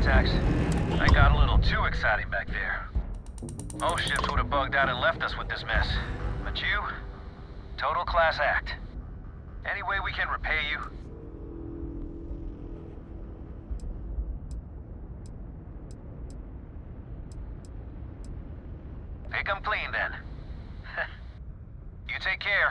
contacts. I got a little too exciting back there. Most ships would have bugged out and left us with this mess. But you? Total class act. Any way we can repay you? Pick 'em clean, then. You take care.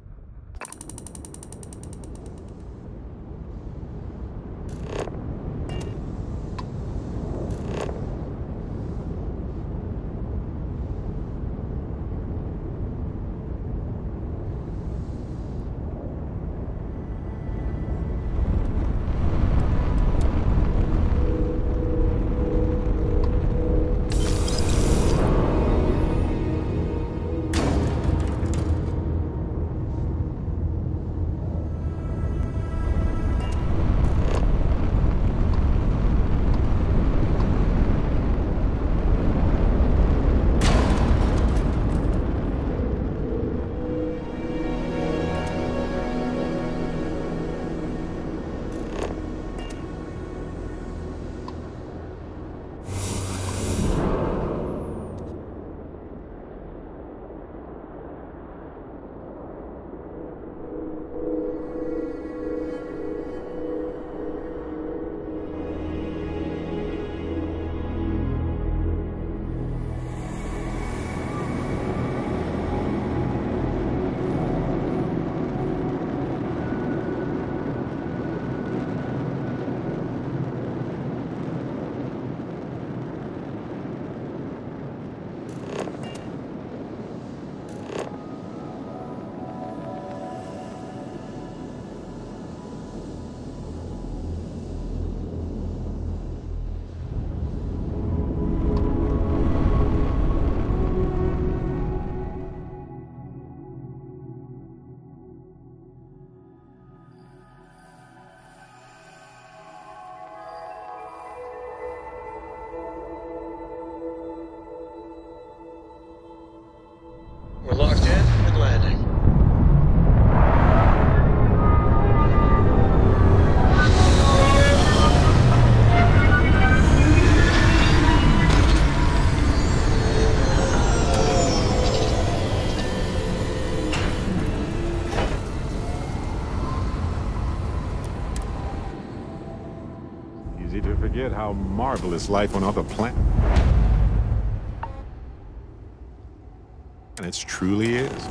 We're locked in and landing. Easy to forget how marvelous life on other planets. And it truly is.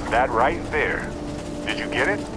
That right there. Did you get it?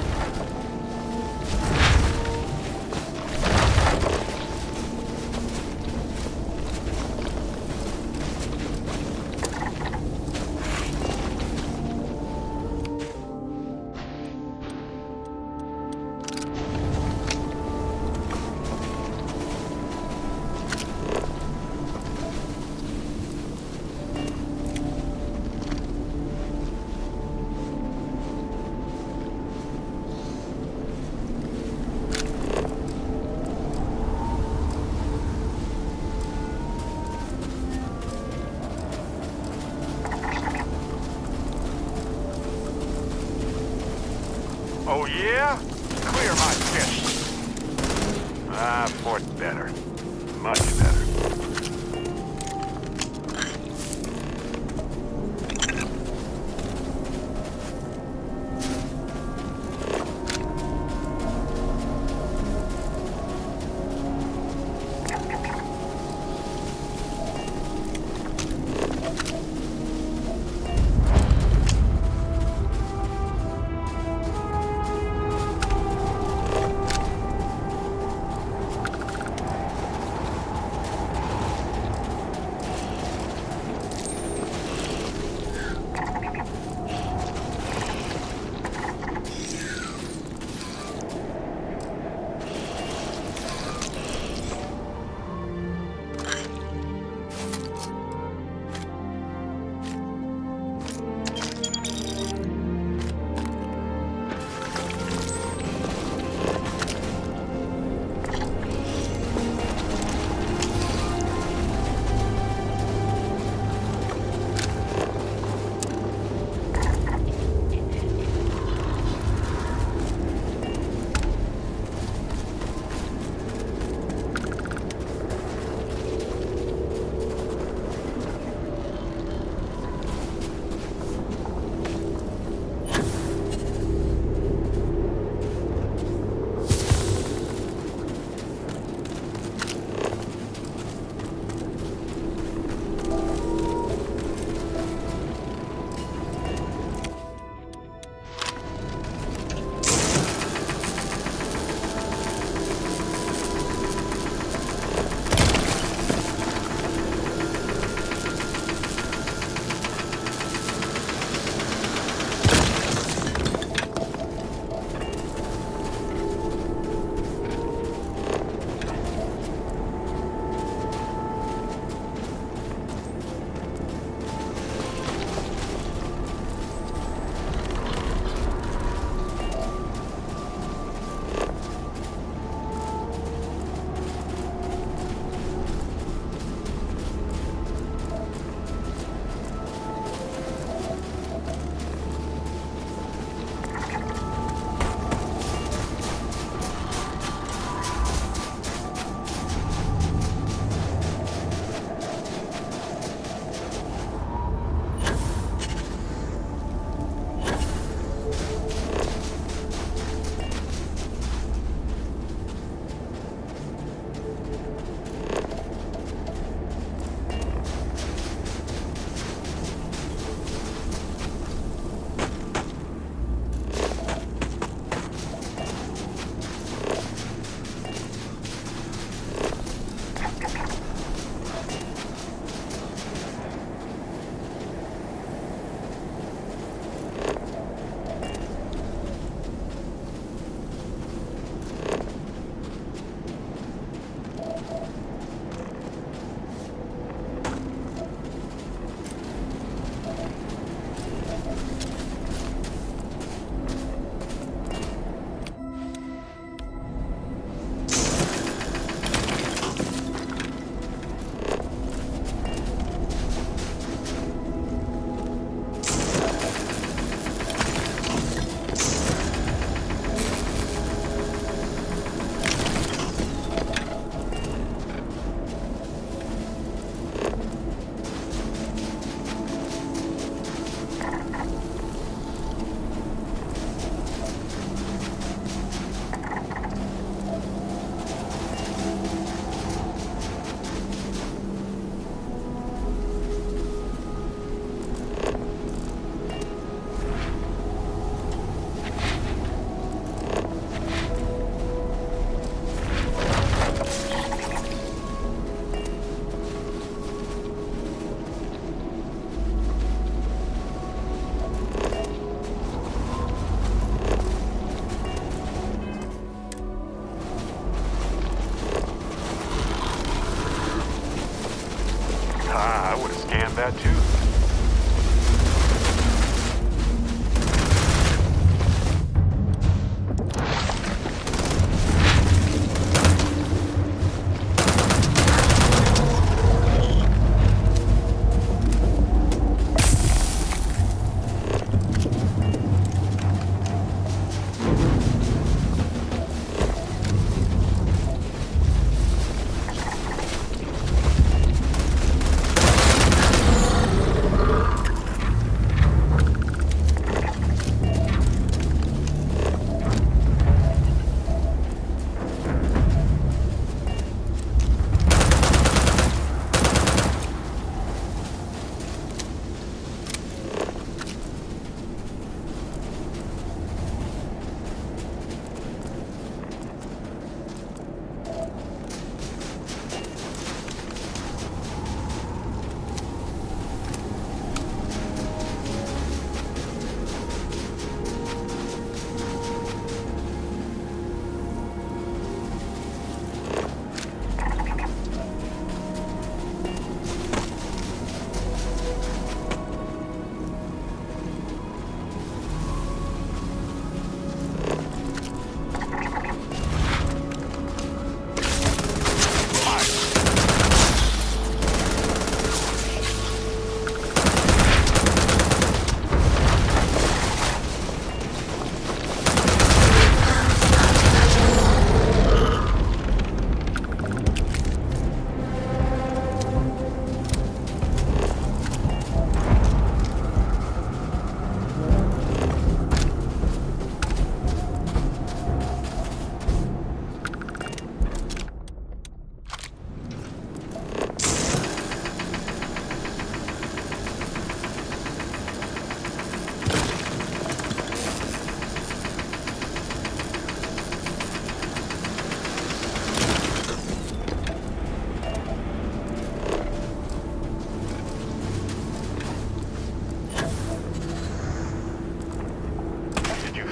Oh yeah? Clear my pitch. Ah, fourth better. Much better.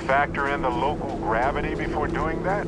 factor in the local gravity before doing that?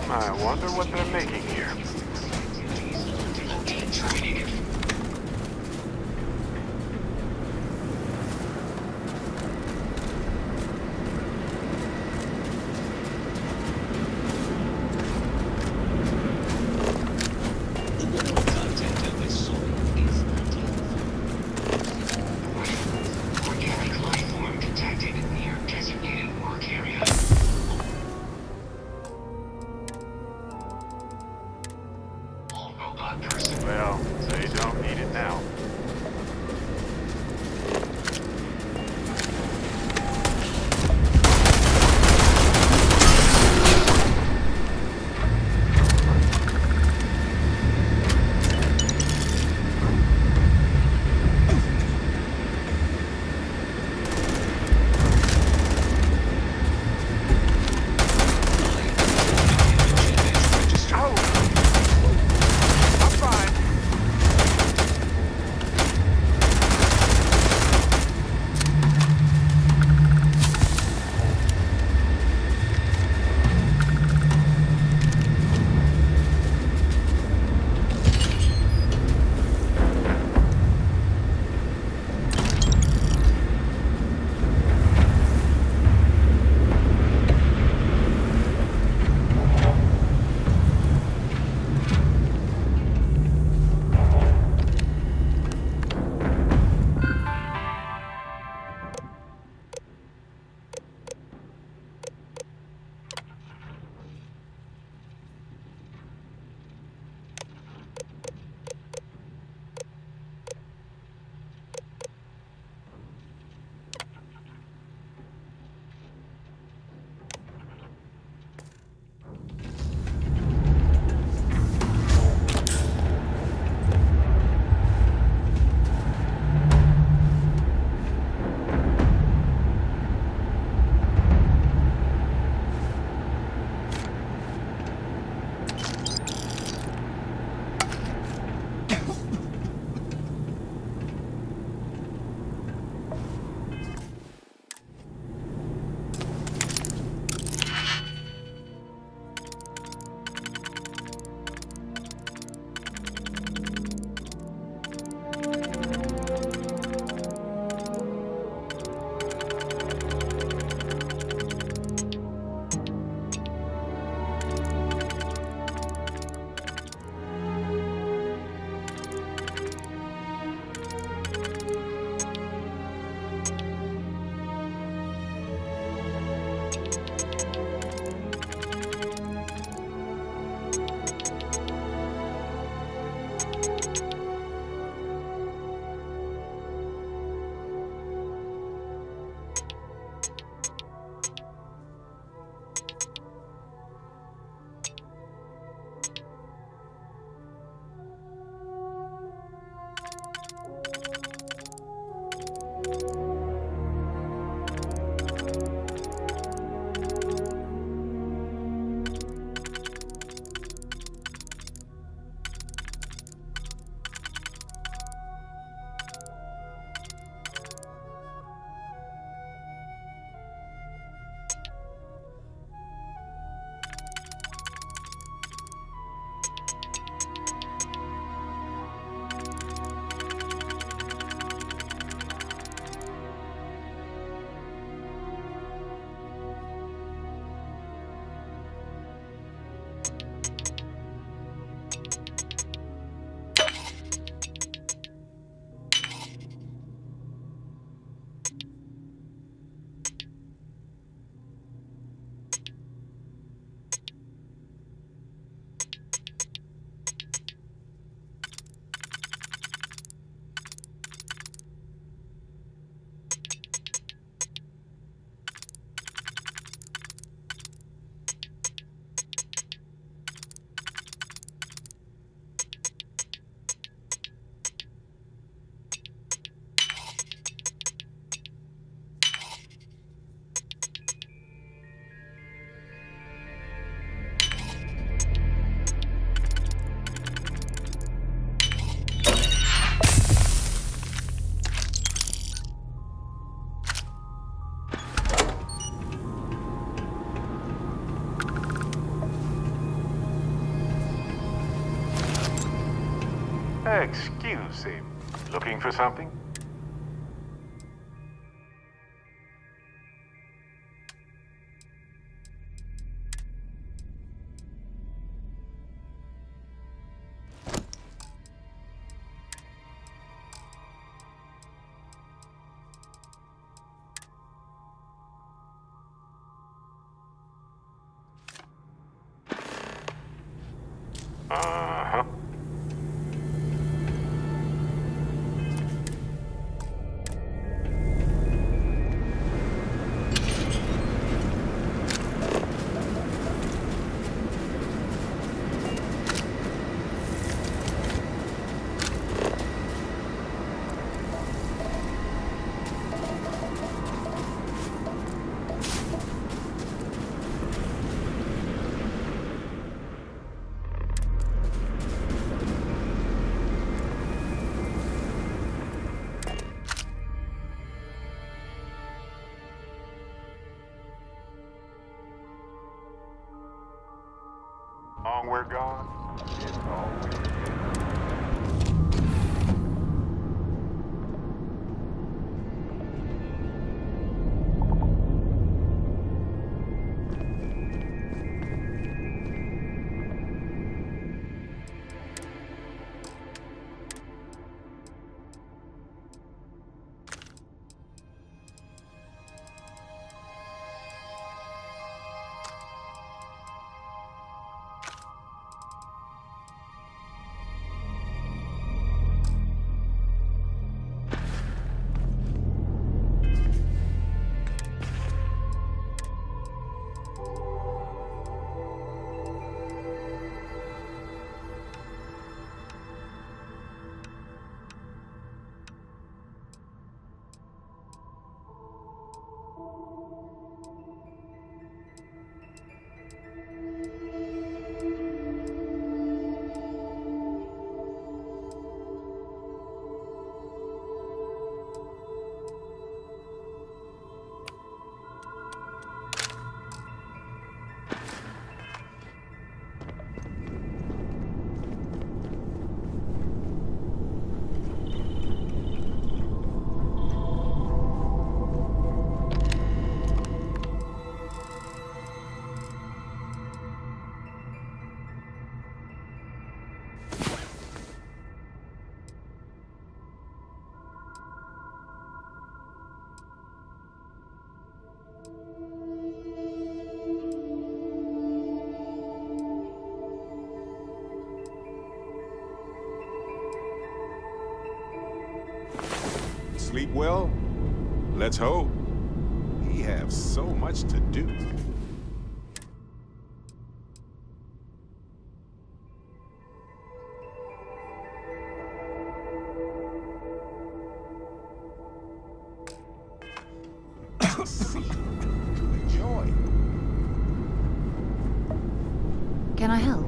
I wonder what they're making here. Well, say Excuse him. Looking for something? Uh-huh. Long we're gone, it's always sleep well? Let's hope. He have so much to do. To enjoy. Can I help?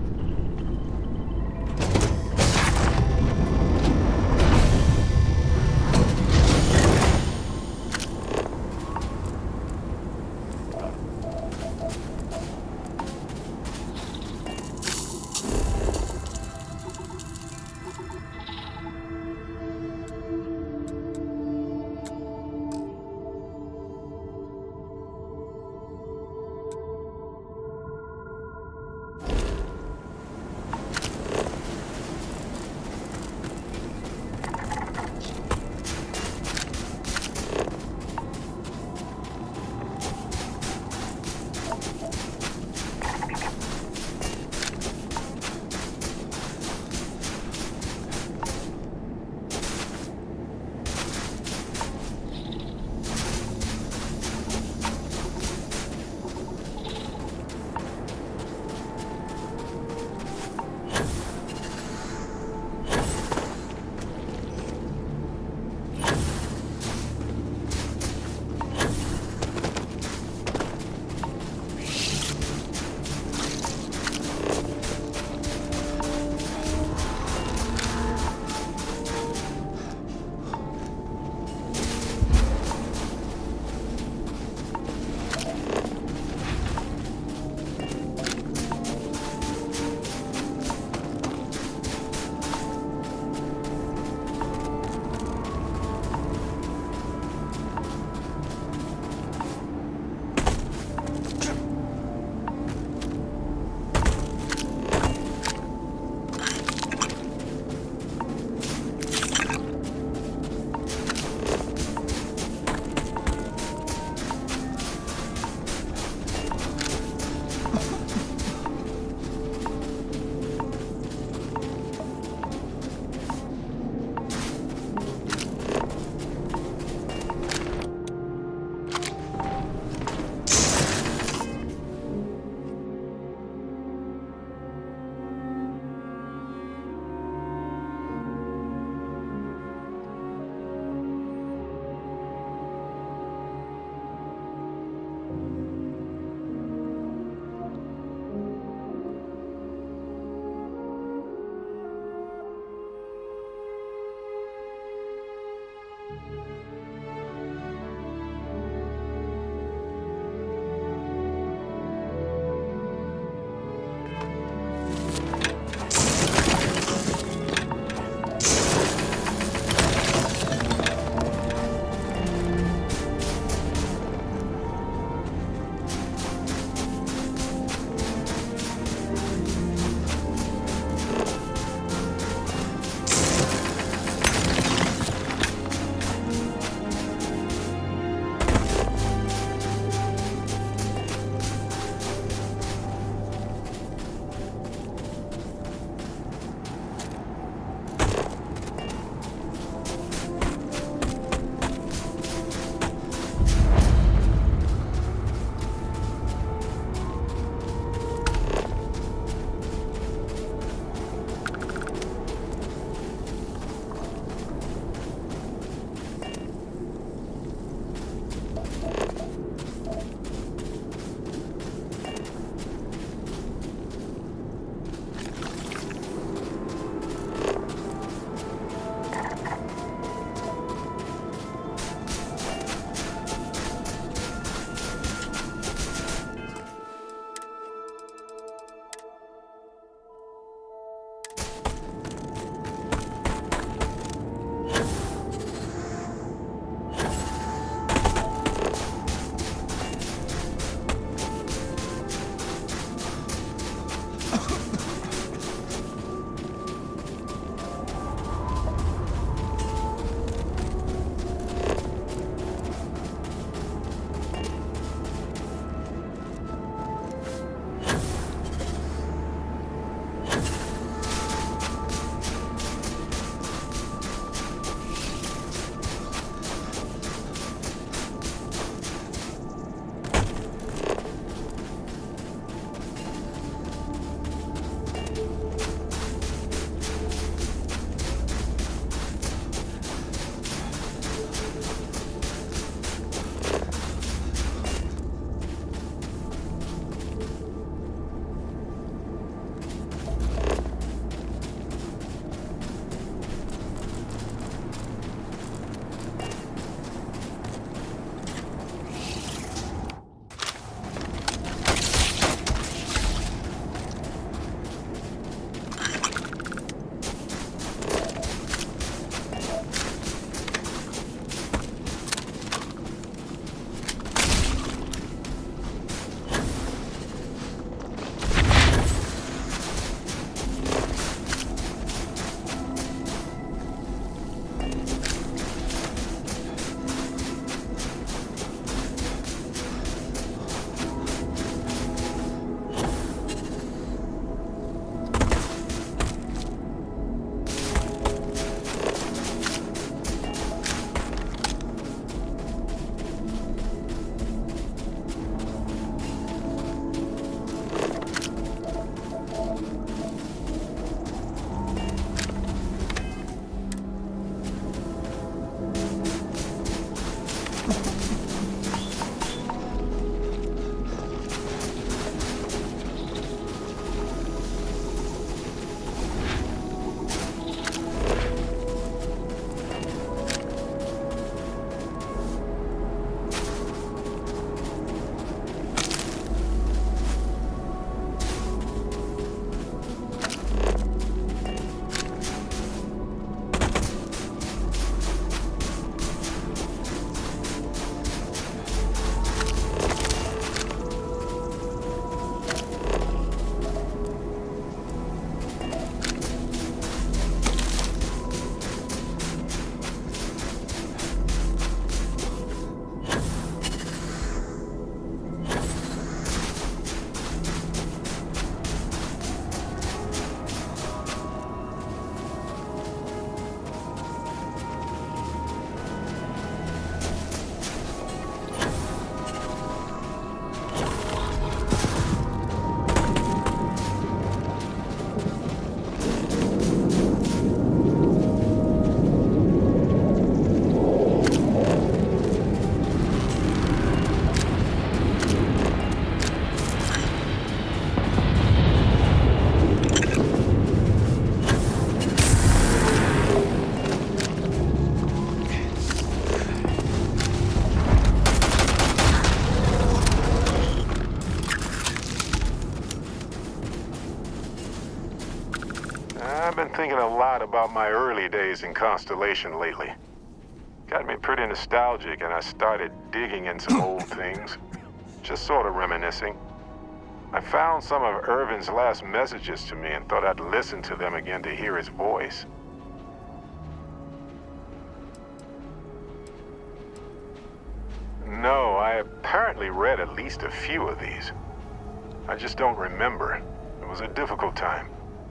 I've been thinking a lot about my early days in Constellation lately. Got me pretty nostalgic, and I started digging in some old things. Just sort of reminiscing. I found some of Irvin's last messages to me and thought I'd listen to them again to hear his voice. No, I apparently read at least a few of these. I just don't remember. It was a difficult time.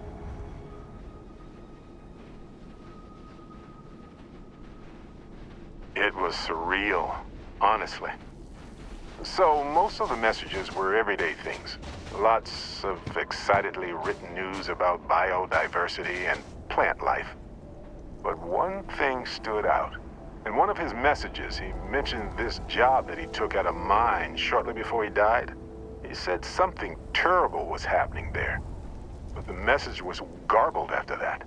It was surreal, honestly. So, most of the messages were everyday things. Lots of excitedly written news about biodiversity and plant life. But one thing stood out. In one of his messages, he mentioned this job that he took at a mine shortly before he died. He said something terrible was happening there. But the message was garbled after that.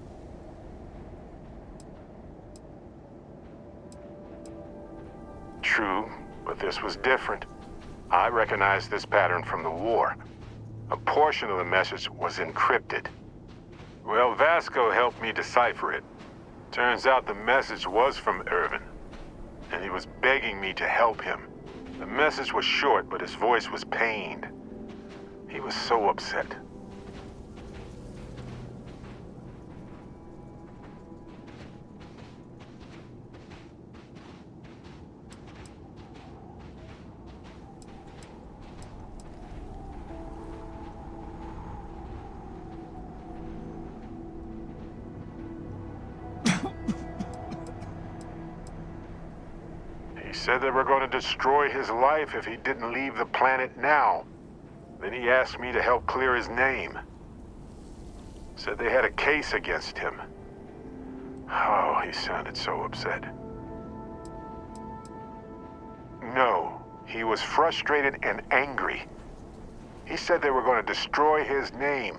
True, but this was different. I recognized this pattern from the war. A portion of the message was encrypted. Well, Vasco helped me decipher it. Turns out the message was from Irvin, and he was begging me to help him. The message was short, but his voice was pained. He was so upset. He said they were going to destroy his life if he didn't leave the planet now. Then he asked me to help clear his name. Said they had a case against him. Oh, he sounded so upset. No, he was frustrated and angry. He said they were going to destroy his name.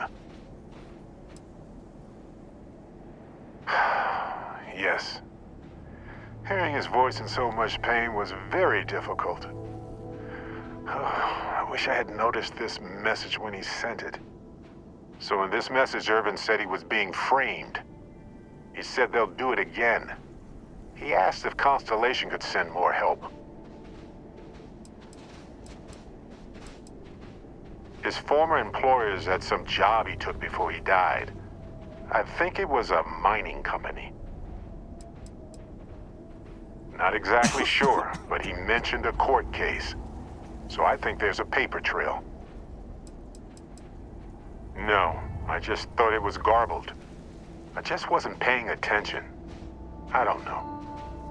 Yes. Hearing his voice in so much pain was very difficult. Oh, I wish I had noticed this message when he sent it. So in this message, Irvin said he was being framed. He said they'll do it again. He asked if Constellation could send more help. His former employers had some job he took before he died. I think it was a mining company. Not exactly sure, but he mentioned a court case. So I think there's a paper trail. No, I just thought it was garbled. I just wasn't paying attention. I don't know.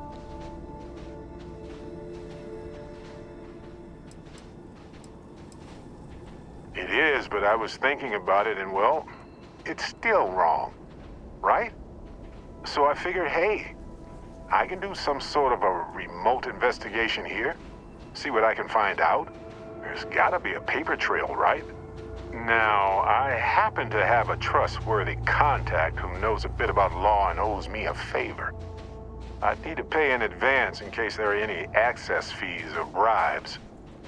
It is, but I was thinking about it and, well, it's still wrong, right? So I figured, hey, I can do some sort of a remote investigation here. See what I can find out. There's gotta be a paper trail, right? Now, I happen to have a trustworthy contact who knows a bit about law and owes me a favor. I'd need to pay in advance in case there are any access fees or bribes.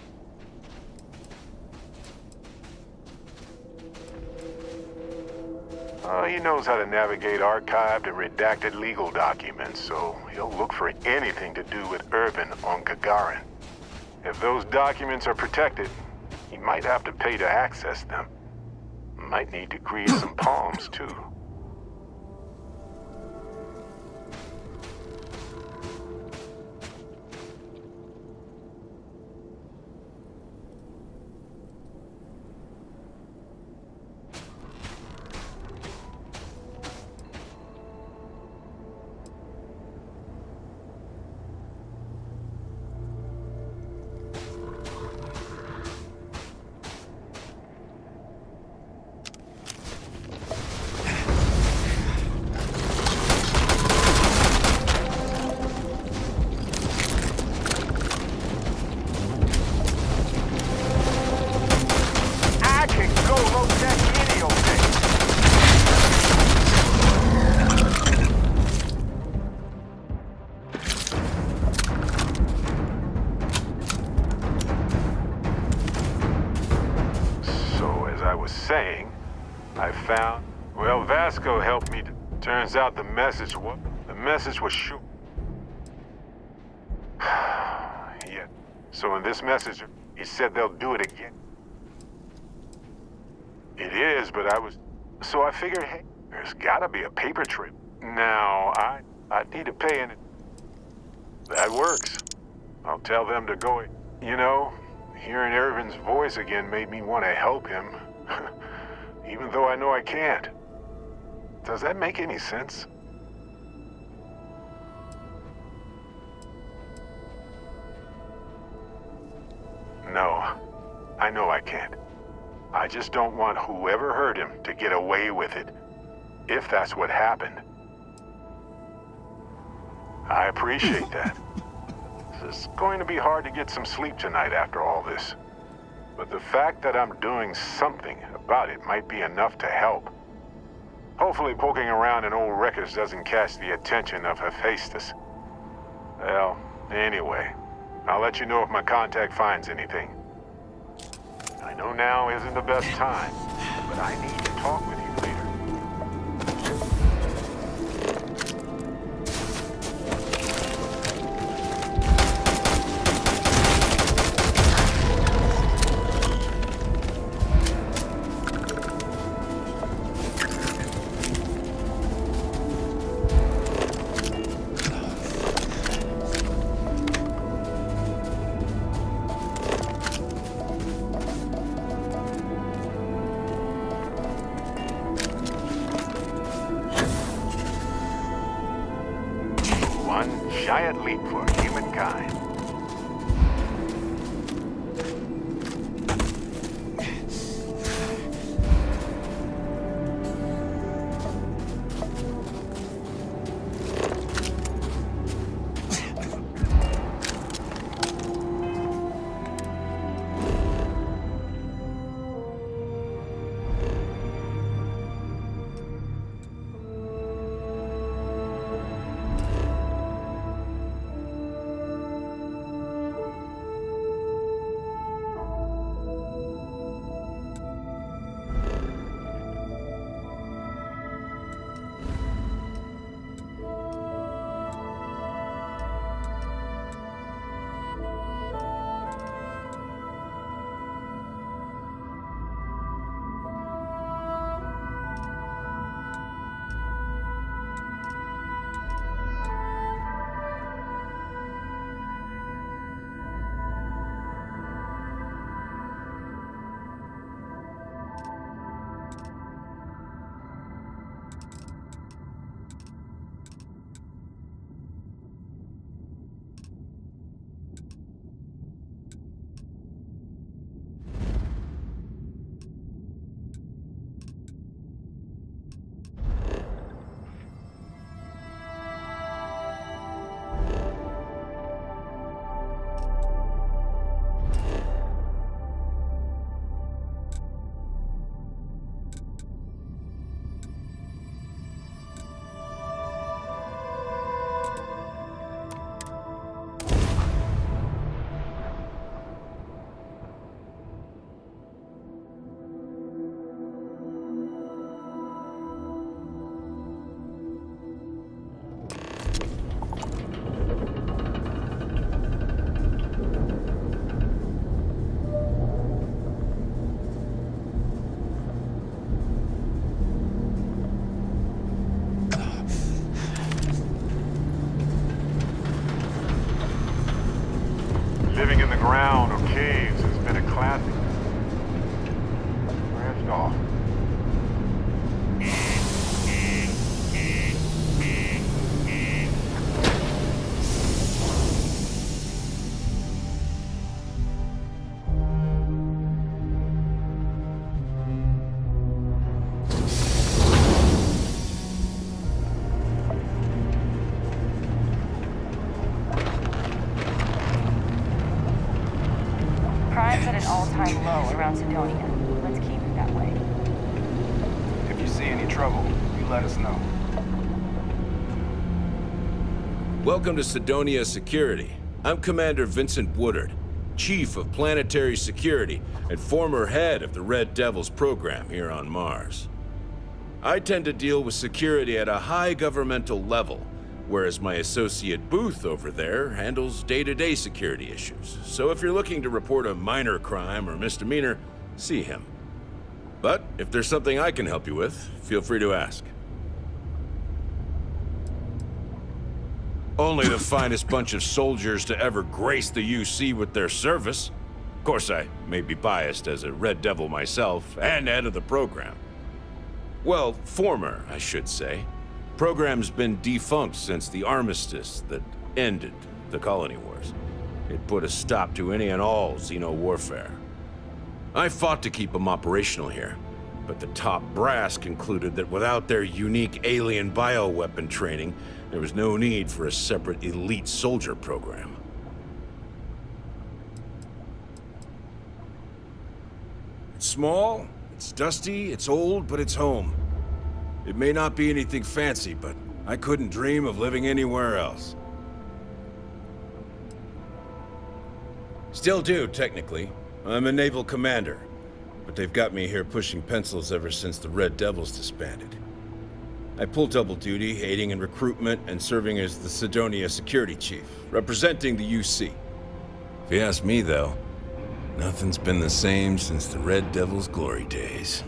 He knows how to navigate archived and redacted legal documents, so he'll look for anything to do with Irvin on Gagarin. If those documents are protected, he might have to pay to access them. Might need to grease some palms, too. I found Well, Vasco helped me. Turns out the message was short. Yeah. So in this message, he said they'll do it again. It is, but so I figured, hey, there's gotta be a paper trail. Now, I need to pay in it. That works. I'll tell them to go. You know, hearing Irvin's voice again made me want to help him. Even though I know I can't. Does that make any sense? No, I know I can't. I just don't want whoever hurt him to get away with it, if that's what happened. I appreciate that. It's going to be hard to get some sleep tonight after all this. But the fact that I'm doing something about it might be enough to help. Hopefully poking around in old records doesn't catch the attention of Hephaestus. Well, anyway, I'll let you know if my contact finds anything. I know now isn't the best time, but I need to talk with you later. One giant leap for humankind. Living in the ground or caves has been a classic. Branched off. Crime's at an all-time low around Cydonia. Let's keep it that way. If you see any trouble, you let us know. Welcome to Cydonia Security. I'm Commander Vincent Woodard, Chief of Planetary Security and former head of the Red Devils program here on Mars. I tend to deal with security at a high governmental level, whereas my associate Booth over there handles day-to-day security issues. So if you're looking to report a minor crime or misdemeanor, see him. But if there's something I can help you with, feel free to ask. Only the finest bunch of soldiers to ever grace the UC with their service. Of course, I may be biased as a Red Devil myself, and head of the program. Well, former, I should say. Program's been defunct since the armistice that ended the colony wars. It put a stop to any and all Xeno warfare. I fought to keep them operational here, but the top brass concluded that without their unique alien bioweapon training, there was no need for a separate elite soldier program. It's small, it's dusty, it's old, but it's home. It may not be anything fancy, but I couldn't dream of living anywhere else. Still do, technically. I'm a naval commander, but they've got me here pushing pencils ever since the Red Devils disbanded. I pull double duty, aiding in recruitment and serving as the Cydonia security chief, representing the UC. If you ask me, though, nothing's been the same since the Red Devils' glory days.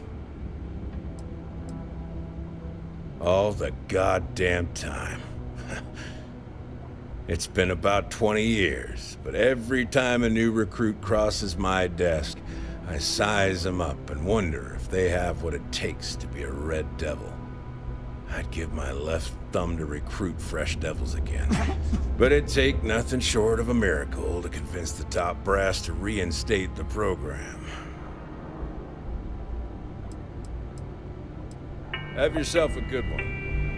All the goddamn time. It's been about 20 years, but every time a new recruit crosses my desk, I size them up and wonder if they have what it takes to be a Red Devil. I'd give my left thumb to recruit fresh devils again. But it'd take nothing short of a miracle to convince the top brass to reinstate the program. Have yourself a good one.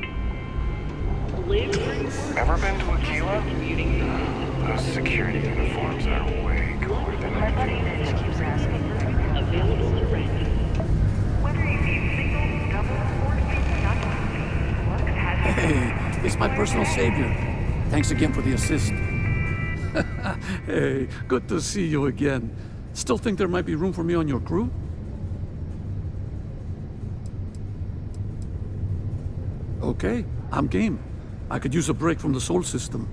Ever been to Aquila? Those security uniforms are way cooler than My buddy anything. just keeps asking. Available to rent. Whether you need single, double, or Lux has Hey, it's my personal savior. Thanks again for the assist. Hey, good to see you again. Still think there might be room for me on your crew? Okay, I'm game. I could use a break from the Sol system.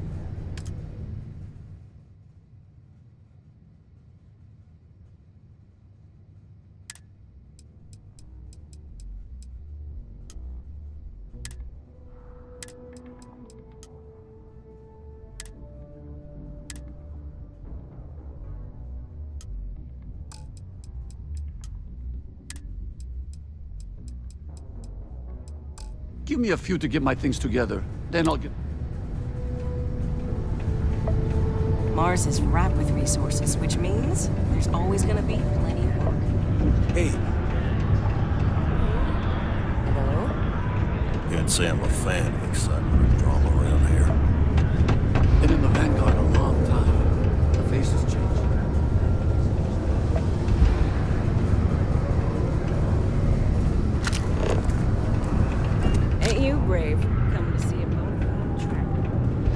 Give me a few to get my things together. Then I'll get... Mars is ripe with resources, which means there's always gonna be plenty of work. Hey, Hello? Can't say I'm a fan of excitement or drama around here. Been in the Vanguard a long time. The faces change. Ain't you brave, coming to see a bona fide trapper?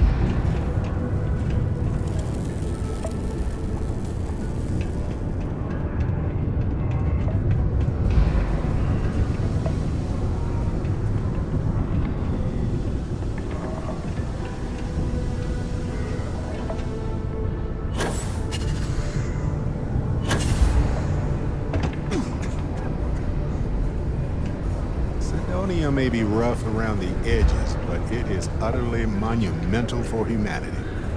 Cydonia may be rough around the edges, but it is utterly monumental for humanity.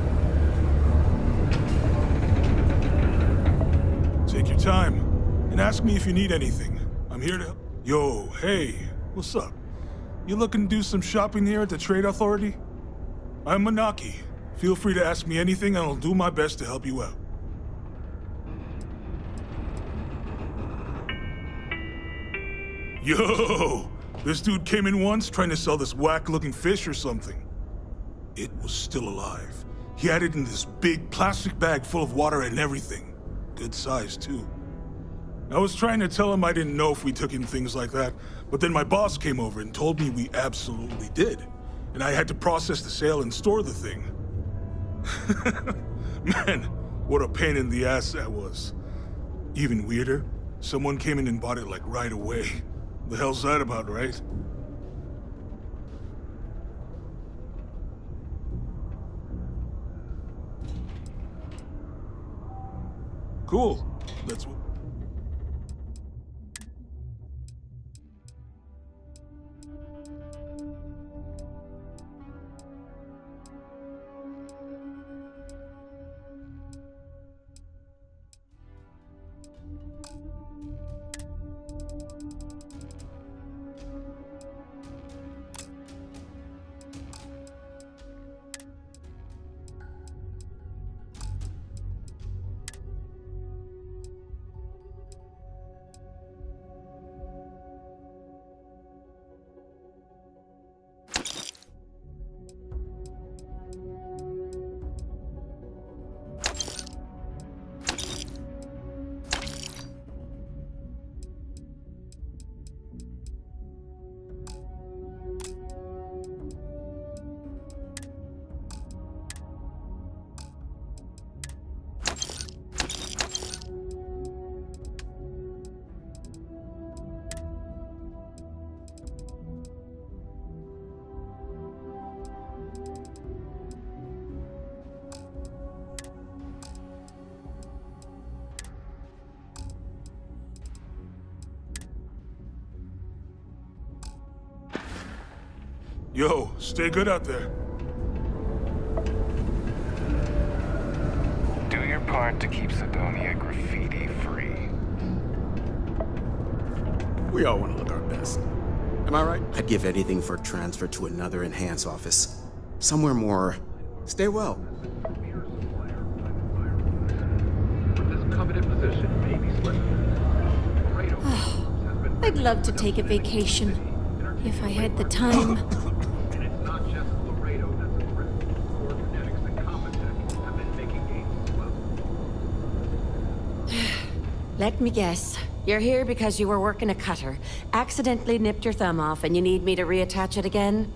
Take your time, and ask me if you need anything. I'm here to... Yo, hey, what's up? You looking to do some shopping here at the Trade Authority? I'm Manaki. Feel free to ask me anything, and I'll do my best to help you out. Yo! This dude came in once trying to sell this whack-looking fish or something. It was still alive. He had it in this big plastic bag full of water and everything. Good size, too. I was trying to tell him I didn't know if we took in things like that, but then my boss came over and told me we absolutely did. And I had to process the sale and store the thing. Man, what a pain in the ass that was. Even weirder, someone came in and bought it like right away. The hell's that about, right? Cool. That's what... Yo, stay good out there. Do your part to keep Cydonia graffiti free. We all want to look our best. Am I right? I'd give anything for a transfer to another Enhance office. Somewhere more... Stay well. I'd love to take a vacation. If I had the time. Let me guess. You're here because you were working a cutter, accidentally nipped your thumb off, and you need me to reattach it again?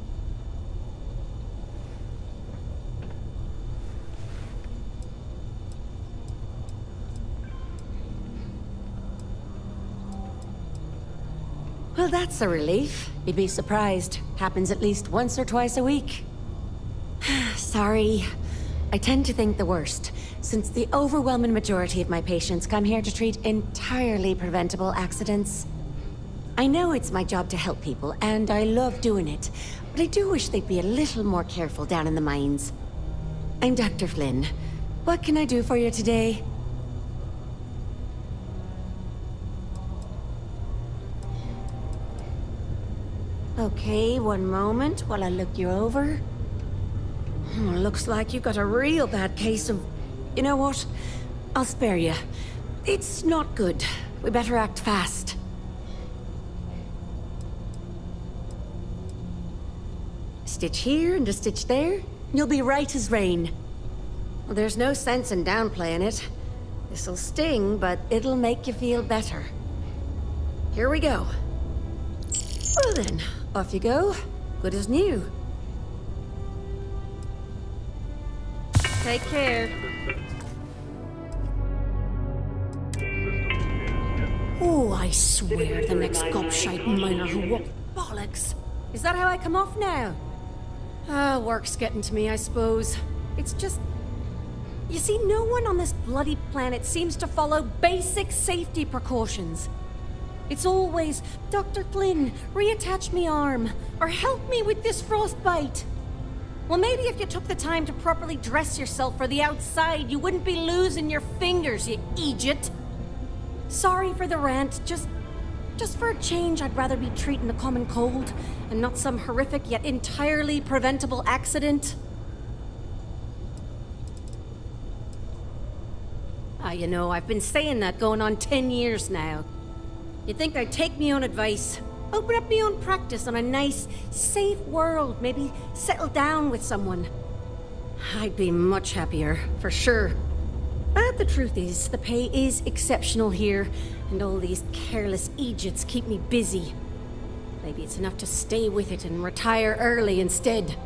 Well, that's a relief. You'd be surprised. Happens at least once or twice a week. Sorry. I tend to think the worst, since the overwhelming majority of my patients come here to treat entirely preventable accidents. I know it's my job to help people, and I love doing it, but I do wish they'd be a little more careful down in the mines. I'm Dr. Flynn. What can I do for you today? Okay, one moment while I look you over. Looks like you've got a real bad case of... You know what? I'll spare you. It's not good. We better act fast. Stitch here and a stitch there. You'll be right as rain. Well, there's no sense in downplaying it. This'll sting, but it'll make you feel better. Here we go. Well then, off you go. Good as new. Take care. Oh, I swear the next gobshite miner who walked... Bollocks! Is that how I come off now? Work's getting to me, I suppose. It's just... You see, no one on this bloody planet seems to follow basic safety precautions. It's always, Dr. Flynn, reattach me arm, or help me with this frostbite. Well, maybe if you took the time to properly dress yourself for the outside, you wouldn't be losing your fingers, you idiot. Sorry for the rant, just for a change, I'd rather be treating a common cold, and not some horrific yet entirely preventable accident. You know, I've been saying that going on 10 years now. You'd think I'd take me own advice. Open up my own practice on a nice, safe world. Maybe settle down with someone. I'd be much happier, for sure. But the truth is, the pay is exceptional here, and all these careless idiots keep me busy. Maybe it's enough to stay with it and retire early instead.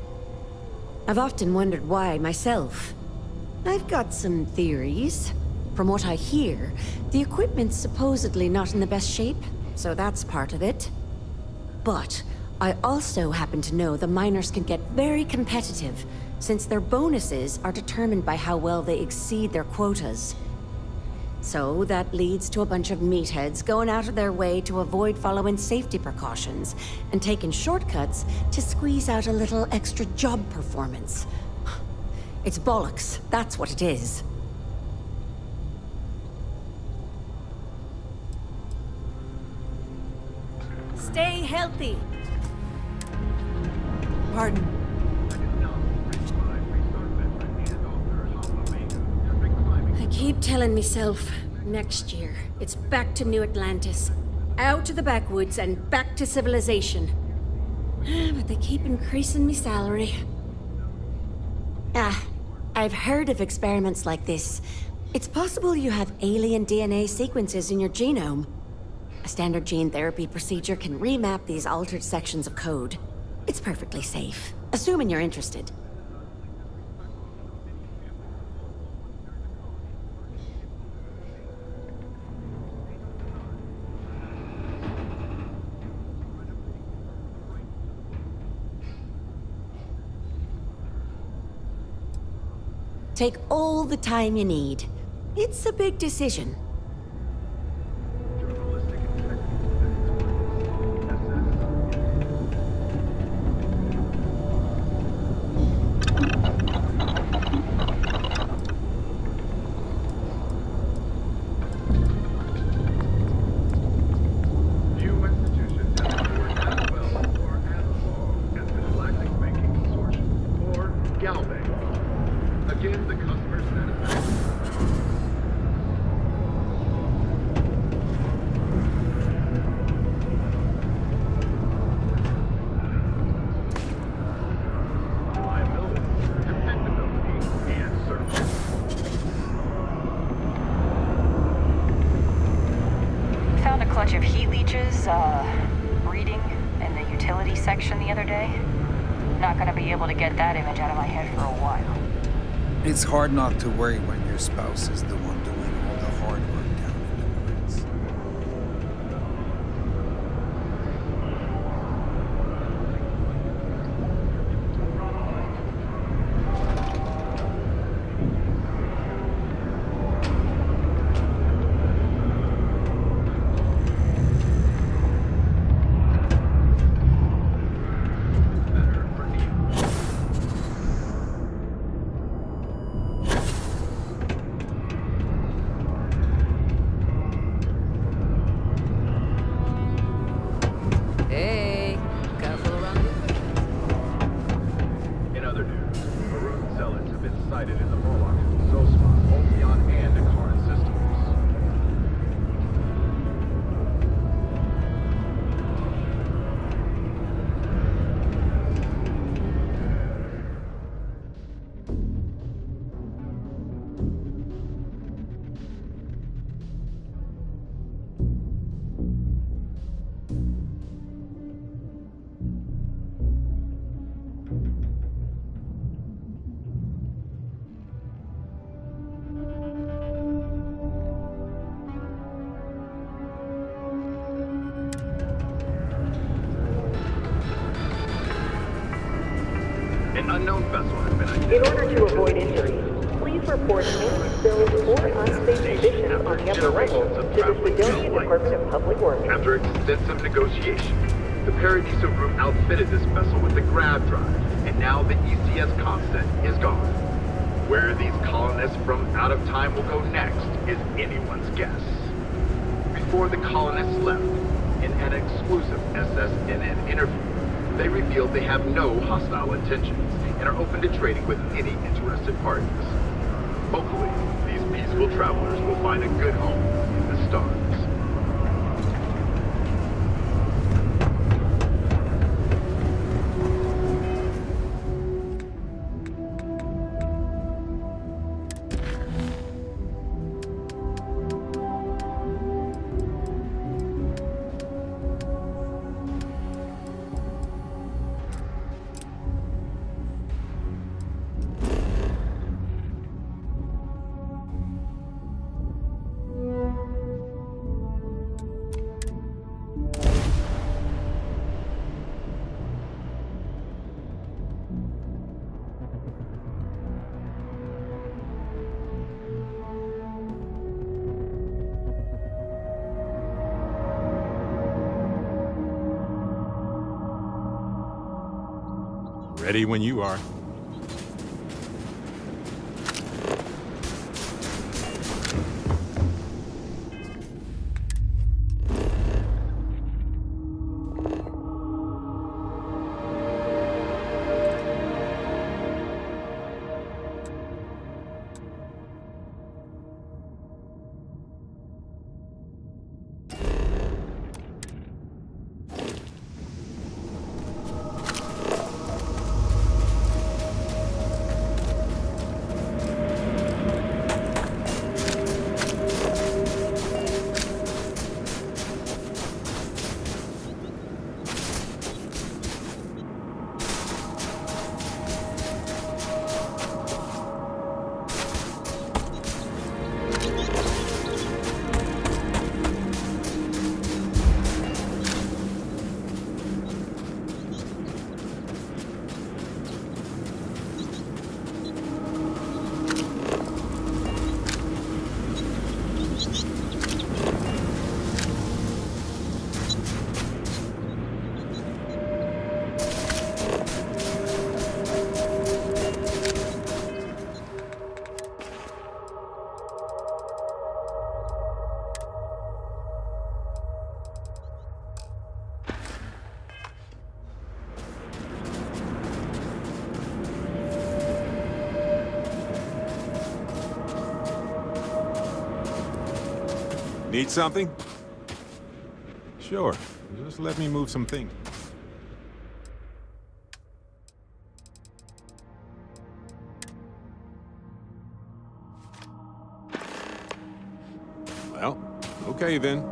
I've often wondered why myself. I've got some theories. From what I hear, the equipment's supposedly not in the best shape, so that's part of it. But I also happen to know the miners can get very competitive, since their bonuses are determined by how well they exceed their quotas. So that leads to a bunch of meatheads going out of their way to avoid following safety precautions and taking shortcuts to squeeze out a little extra job performance. It's bollocks, that's what it is. Stay healthy. Pardon. I keep telling myself, next year, it's back to New Atlantis. Out to the backwoods and back to civilization. But they keep increasing me salary. I've heard of experiments like this. It's possible you have alien DNA sequences in your genome. A standard gene therapy procedure can remap these altered sections of code. It's perfectly safe, assuming you're interested. Take all the time you need. It's a big decision. Of heat leeches, breeding in the utility section the other day. Not gonna be able to get that image out of my head for a while. It's hard not to worry when your spouse is the one doing all the hard work down in the mines. Unknown vessel has been identified. In order to avoid injuries, please report any spilled or unsafe conditions on the upper level to the Sidonian Department of Public Works. After extensive negotiation, the Paradiso Group outfitted this vessel with the grav drive, and now the ECS constant is gone. Where these colonists from out of time will go next is anyone's guess. Before the colonists left, in an exclusive SSNN interview, they revealed they have no hostile intentions and are open to trading with any interested parties. Hopefully, these peaceful travelers will find a good home in the stars. Ready when you are. Need something? Sure. Just let me move some things. Well, okay then.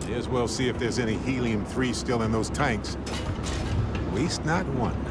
May as well see if there's any helium-3 still in those tanks. Waste not one night.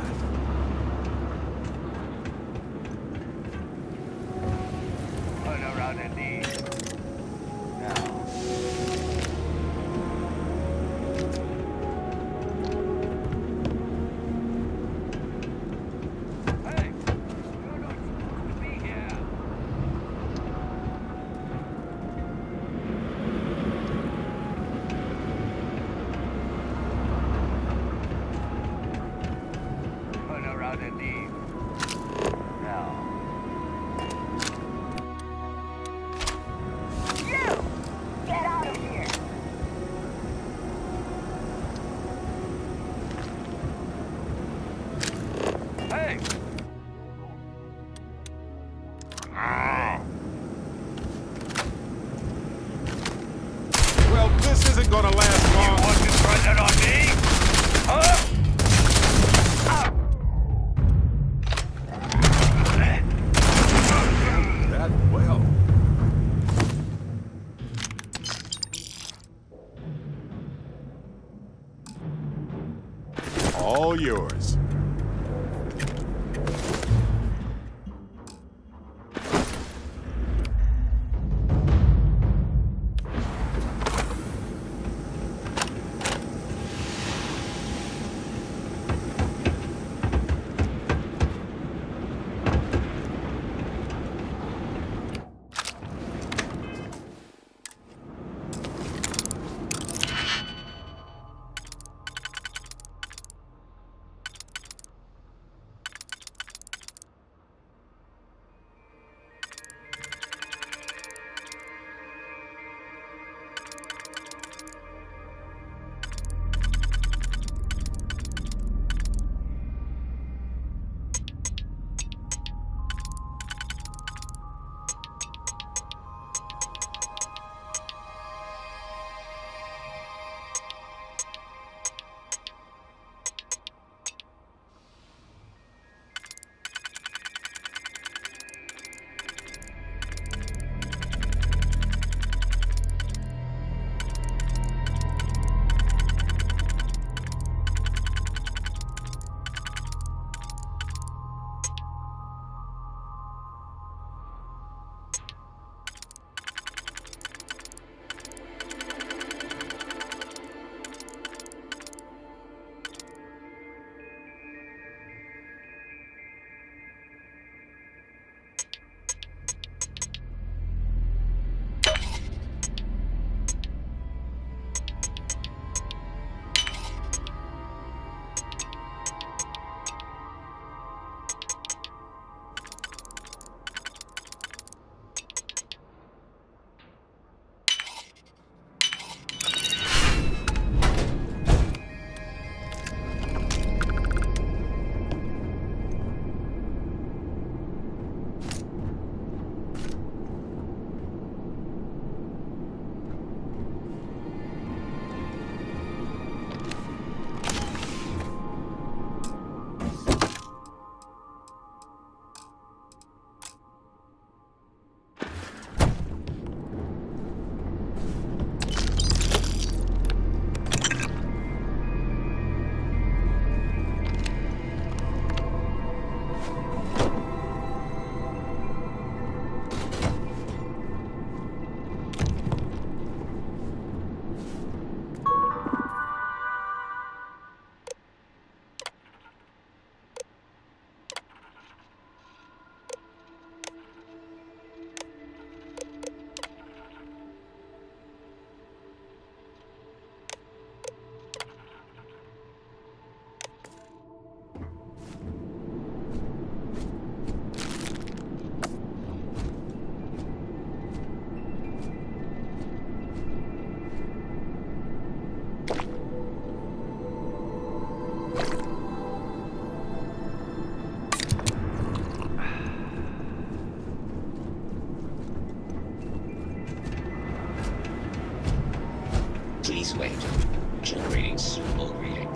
Well, this isn't gonna last long. You want to try that on me? Huh? That well. All yours. Please wait. Generating suitable reading.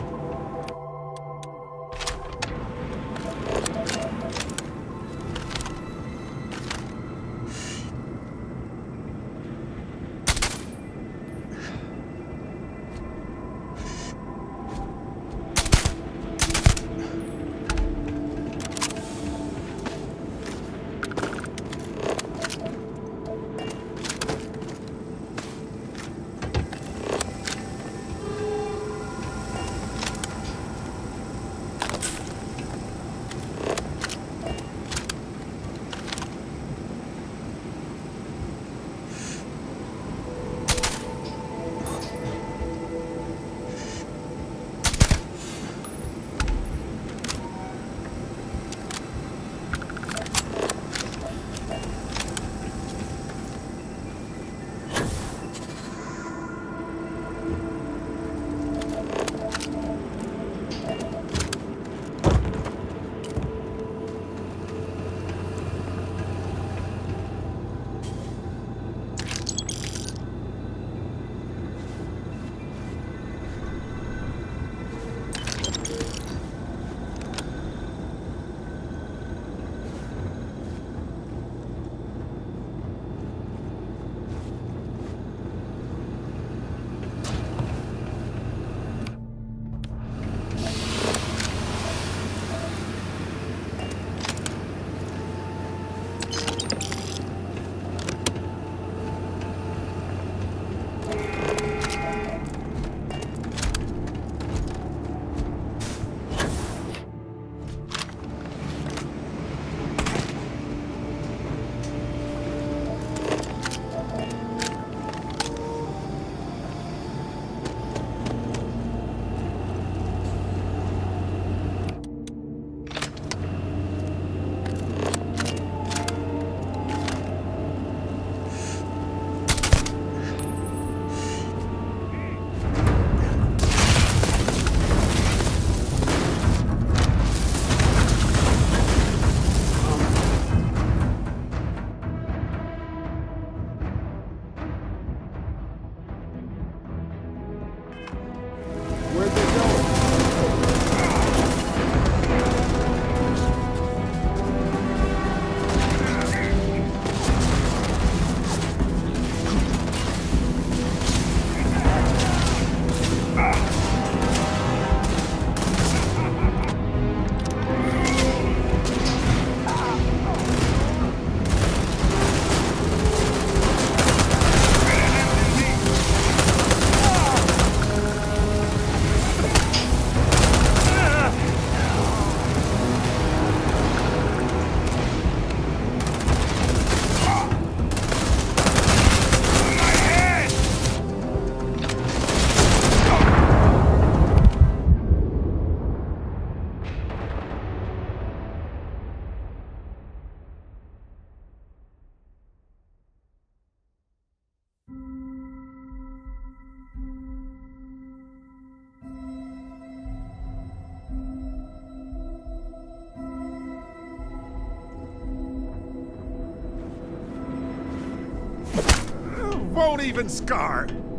won't even scar.